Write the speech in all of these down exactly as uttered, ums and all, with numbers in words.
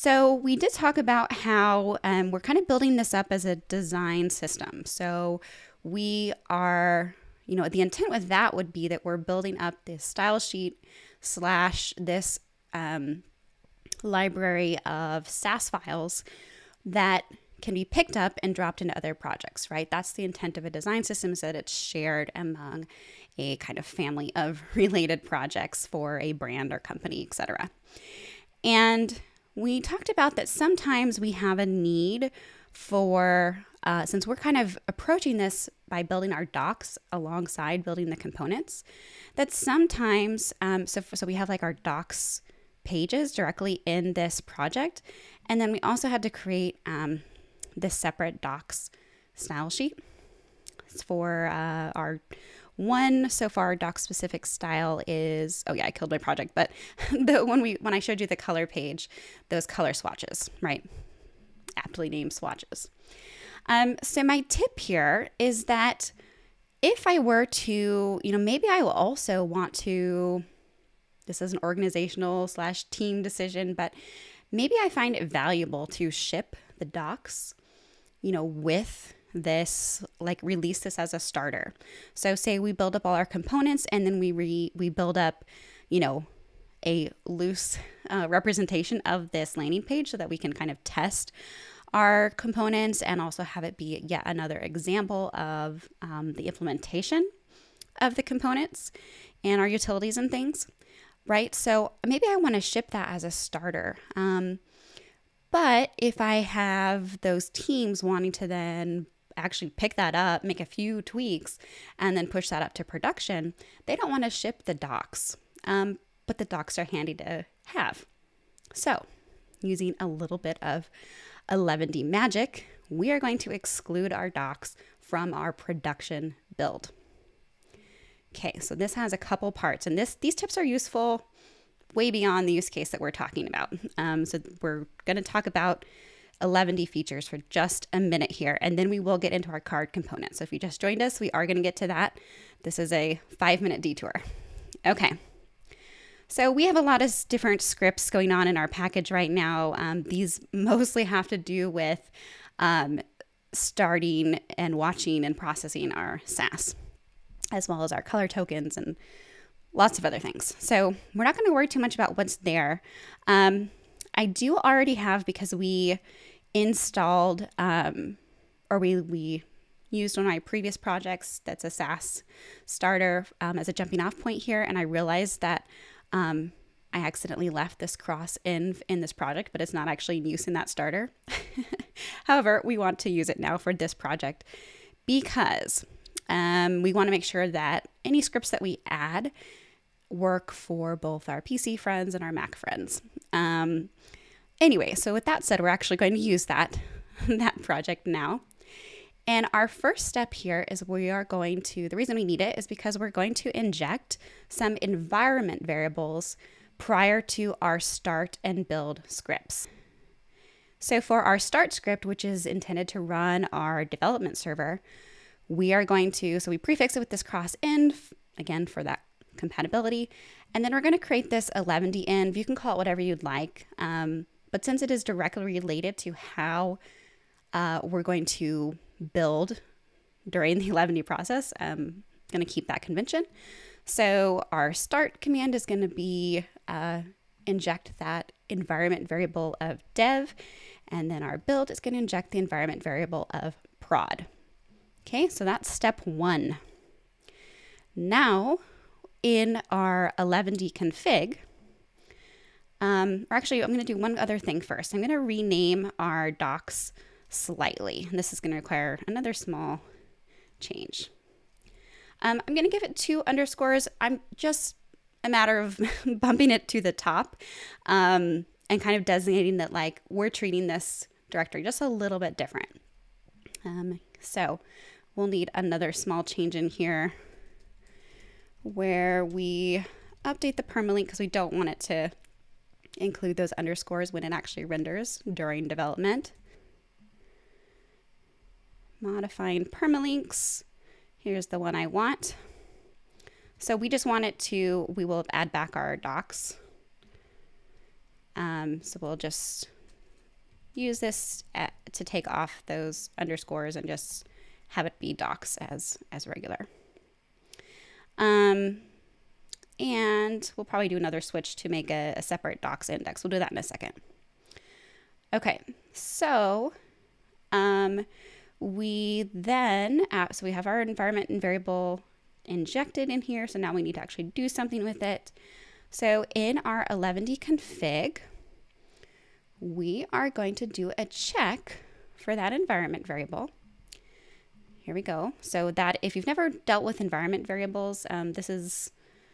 So we did talk about how um, we're kind of building this up as a design system. So we are, you know, the intent with that would be that we're building up this style sheet slash this um, library of Sass files that can be picked up and dropped into other projects, right? That's the intent of a design system, is that it's shared among a kind of family of related projects for a brand or company, et cetera. And we talked about that sometimes we have a need for, uh, since we're kind of approaching this by building our docs alongside building the components, that sometimes, um, so, so we have like our docs pages directly in this project. And then we also had to create um, this separate docs style sheet for uh, our one. So far, doc specific style is, oh yeah, I killed my project, but the when we when I showed you the color page, those color swatches, right? Aptly named swatches. Um, so my tip here is that if I were to, you know, maybe I will also want to, this is an organizational slash team decision, but maybe I find it valuable to ship the docs, you know, with this, like release this as a starter. So say we build up all our components and then we re, we build up, you know, a loose uh, representation of this landing page so that we can kind of test our components and also have it be yet another example of um, the implementation of the components and our utilities and things, right? So maybe I want to ship that as a starter. Um, but if I have those teams wanting to then actually pick that up, make a few tweaks, and then push that up to production, they don't want to ship the docs, um, but the docs are handy to have. So using a little bit of Eleventy magic, we are going to exclude our docs from our production build. Okay, so this has a couple parts, and this these tips are useful way beyond the use case that we're talking about. Um, so we're going to talk about Eleventy features for just a minute here, and then we will get into our card component. So if you just joined us, we are going to get to that. This is a five minute detour. Okay. So we have a lot of different scripts going on in our package right now. Um, these mostly have to do with um, starting and watching and processing our Sass, as well as our color tokens and lots of other things. So we're not going to worry too much about what's there. Um, I do already have, because we installed um, or we, we used one of my previous projects that's a Sass starter um, as a jumping off point here. And I realized that um, I accidentally left this cross-env in this project, but it's not actually in use in that starter. However, we want to use it now for this project because um, we want to make sure that any scripts that we add work for both our P C friends and our Mac friends. Um, anyway, so with that said, we're actually going to use that, that project now. And our first step here is we are going to, the reason we need it is because we're going to inject some environment variables prior to our start and build scripts. So for our start script, which is intended to run our development server, we are going to, so we prefix it with this cross-env, again, for that compatibility. And then we're going to create this Eleventy env. You can call it whatever you'd like. Um, but since it is directly related to how uh, we're going to build during the Eleventy process, I'm going to keep that convention. So our start command is going to be uh, inject that environment variable of dev, and then our build is going to inject the environment variable of prod. Okay, so that's step one. Now, in our Eleventy config, um, or actually I'm going to do one other thing first. I'm going to rename our docs slightly. And this is going to require another small change. Um, I'm going to give it two underscores. I'm just a matter of bumping it to the top um, and kind of designating that like we're treating this directory just a little bit different. Um, so we'll need another small change in here where we update the permalink because we don't want it to include those underscores when it actually renders during development. Modifying permalinks. Here's the one I want. So we just want it to, we will add back our docs. Um, so we'll just use this at, to take off those underscores and just have it be docs as, as regular. Um, and we'll probably do another switch to make a, a separate docs index. We'll do that in a second. Okay, so um, we then, uh, so we have our environment and variable injected in here. So now we need to actually do something with it. So in our Eleventy config, we are going to do a check for that environment variable. Here we go. So that if you've never dealt with environment variables, um, this is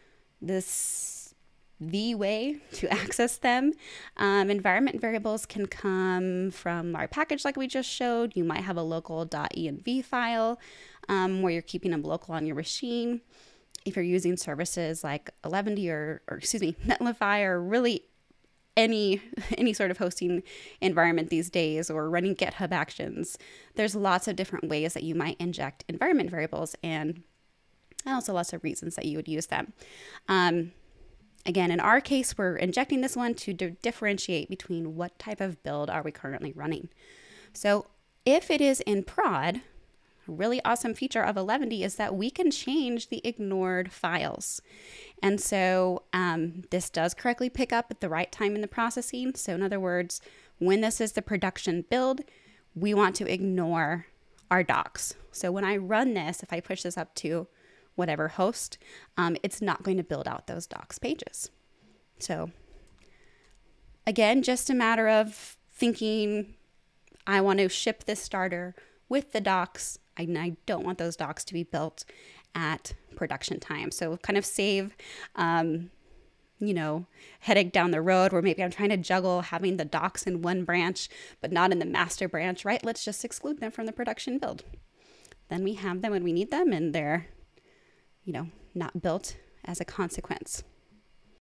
this the way to access them. Um, environment variables can come from our package like we just showed. You might have a local .env file um, where you're keeping them local on your machine. If you're using services like Eleventy or, or excuse me, Netlify, or really any any sort of hosting environment these days, or running GitHub Actions, there's lots of different ways that you might inject environment variables, and also lots of reasons that you would use them. Um, again, in our case, we're injecting this one to di- differentiate between what type of build are we currently running. So if it is in prod, a really awesome feature of Eleventy is that we can change the ignored files. And so um, this does correctly pick up at the right time in the processing. So in other words, when this is the production build, we want to ignore our docs. So when I run this, if I push this up to whatever host, um, it's not going to build out those docs pages. So again, just a matter of thinking, I want to ship this starter with the docs, and I don't want those docs to be built at production time. So kind of save, um, you know, headache down the road where maybe I'm trying to juggle having the docs in one branch, but not in the master branch, right? Let's just exclude them from the production build. Then we have them when we need them, and they're, you know, not built as a consequence.